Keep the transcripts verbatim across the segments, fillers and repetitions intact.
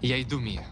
Я иду, Мия.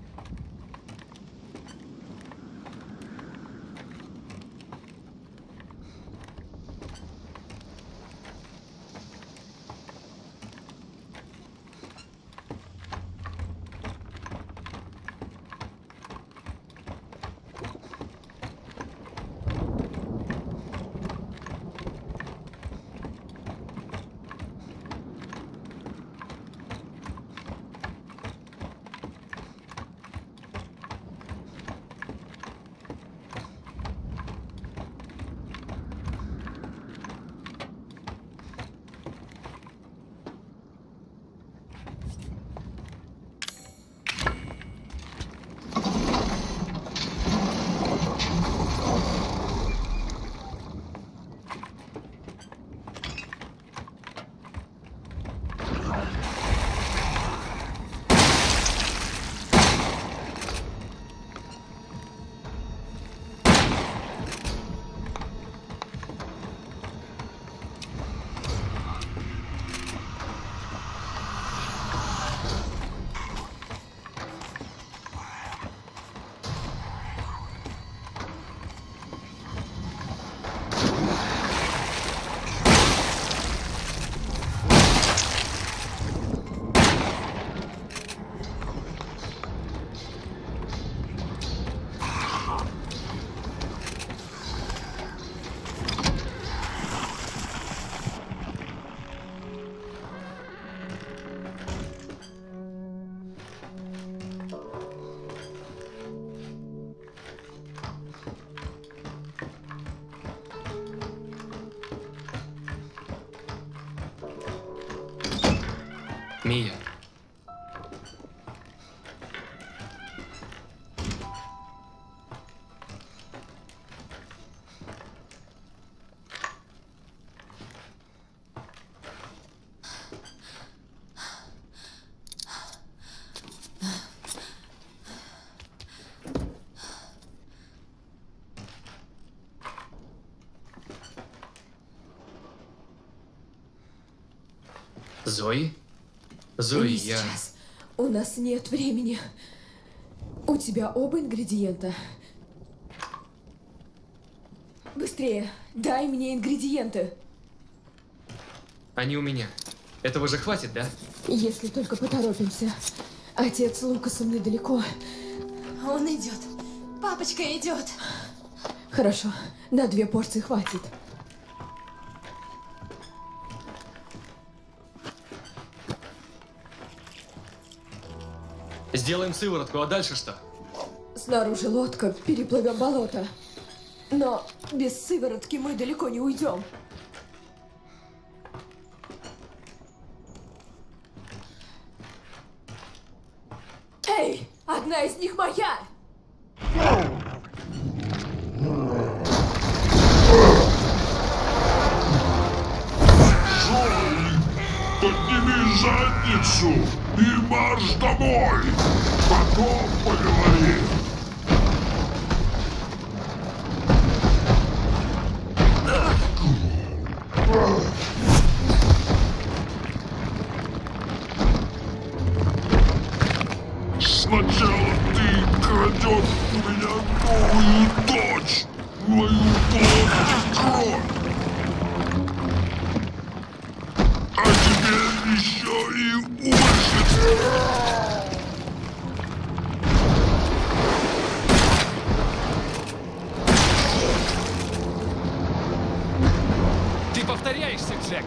Мия. Зои? Зои, Не я... сейчас. У нас нет времени. У тебя оба ингредиента. Быстрее, дай мне ингредиенты. Они у меня. Этого же хватит, да? Если только поторопимся. Отец с Лукасом недалеко. Он идет. Папочка идет. Хорошо, на две порции хватит. Сделаем сыворотку, а дальше что? Снаружи лодка, переплывем болото. Но без сыворотки мы далеко не уйдем. Эй, одна из них моя! Зои, подними задницу и марш домой! Потом поговорим! Сначала ты крадешь у меня новую дочь, мою плоть и кровь, а теперь еще и ужин. Ты повторяешься, Джек!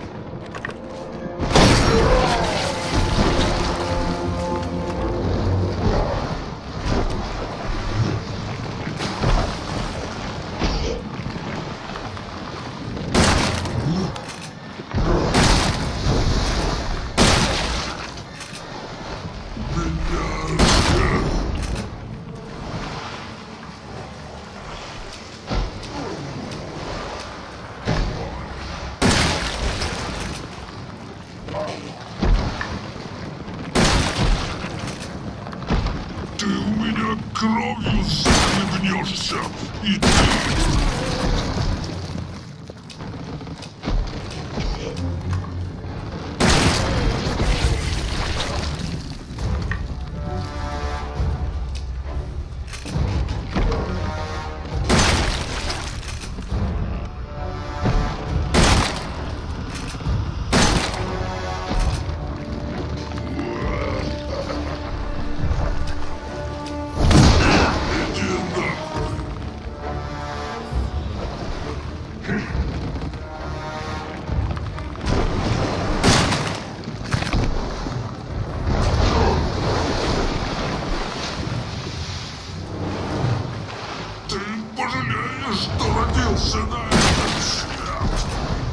Ты у меня кровью захлебнешься, и ты... пожалеешь, что родился на этот свет.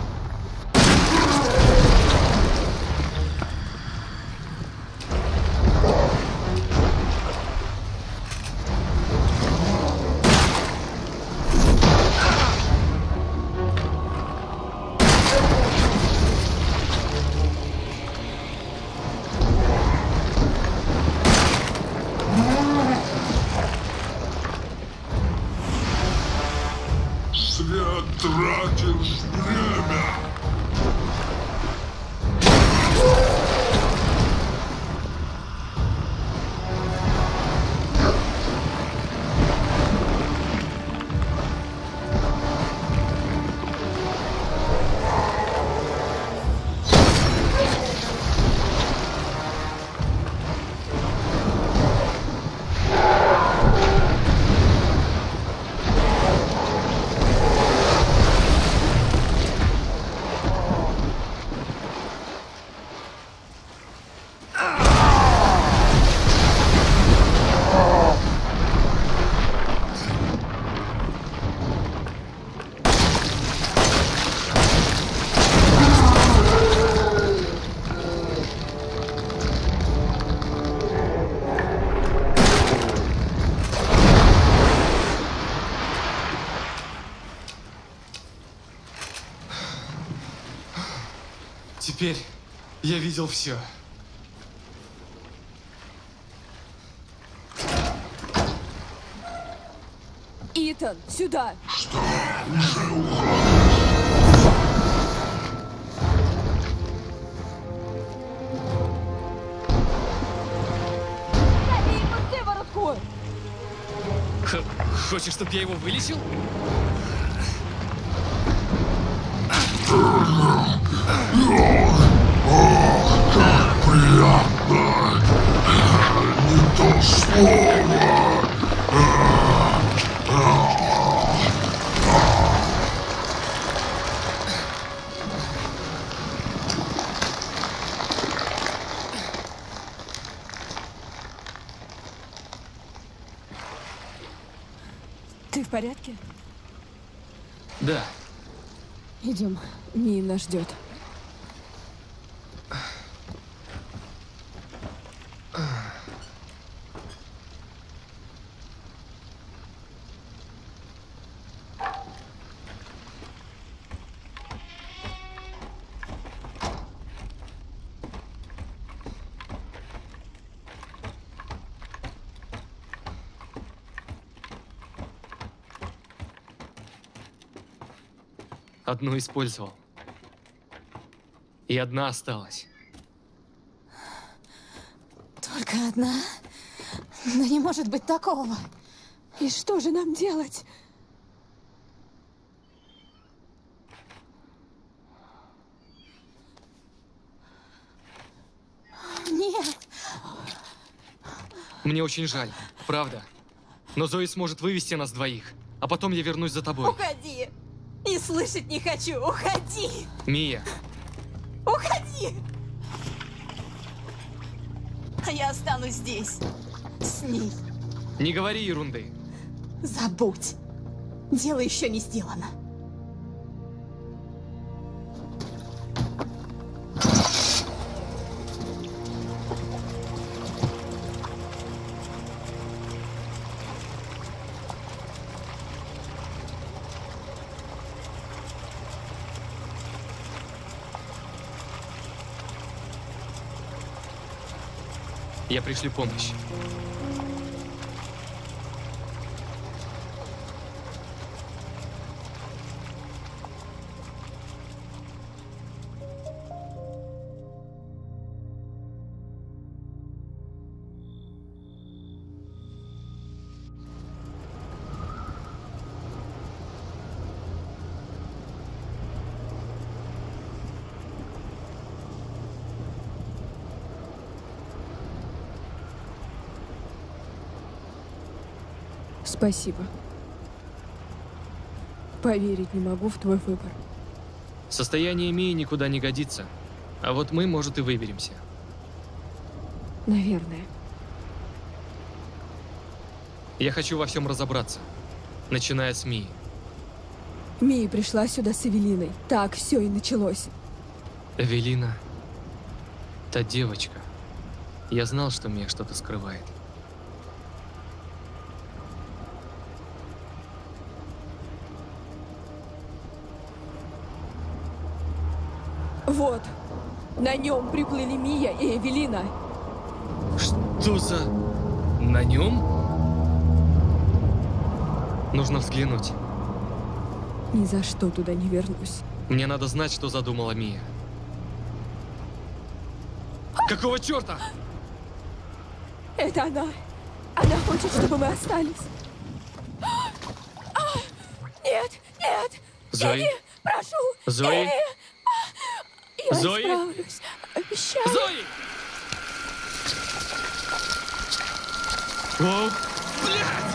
Зря тратишь время. Теперь я видел все. Итан, сюда! Что, уже уходишь? Забей ему сыворотку! Х- Хочешь, чтобы я его вылечил? Приятно. Не то слово. Ты в порядке? Да. Идем. Мия нас ждет. Одну использовал. И одна осталась. Только одна? Да не может быть такого. И что же нам делать? Нет. Мне очень жаль, правда. Но Зои сможет вывести нас двоих, а потом я вернусь за тобой. Уходи. И слышать не хочу. Уходи. Мия, Уходи. А я останусь здесь. С ней. не говори ерунды. Забудь. Дело еще не сделано. Я пришлю помощь. Спасибо. Поверить не могу в твой выбор. Состояние Мии никуда не годится. А вот мы, может, и выберемся. Наверное. Я хочу во всем разобраться. начиная с Мии. Мия пришла сюда с Эвелиной. Так все и началось. Эвелина, та девочка. Я знал, что Мия что-то скрывает. Вот. На нем приплыли Мия и Эвелина. Что за... На нем? Нужно взглянуть. Ни за что туда не вернусь. Мне надо знать, что задумала Мия. Какого черта? Это она. Она хочет, чтобы мы остались. А, нет, нет. Зои? Эви, прошу. Зои? Эви. Я Зои? справлюсь. Обещаю. Зои! О, блядь!